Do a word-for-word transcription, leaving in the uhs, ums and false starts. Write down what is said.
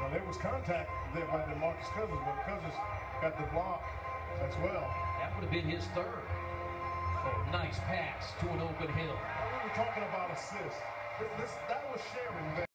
Well, there was contact there by DeMarcus Cousins, but Cousins got the block as well. That would have been his third. Oh, nice pass to an open Hill. We were talking about assists. This, this, that was sharing there.